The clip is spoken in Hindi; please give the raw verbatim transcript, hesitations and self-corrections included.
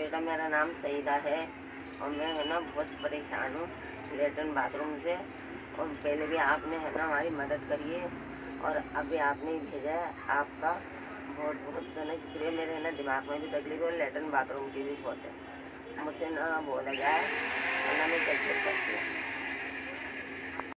बेटा मेरा नाम सईदा है और मैं है ना बहुत परेशान हूँ लेटरिन बाथरूम से। और पहले भी आपने है ना हमारी मदद करी है और अभी आपने ही भेजा है, आपका बहुत बहुत है ना शुक्रिया। मेरे है ना दिमाग में भी तकलीफ है और लेटरिन बाथरूम की भी बहुत है, मुझसे ना बोला जाए वरना मैं कैसे करती हूँ।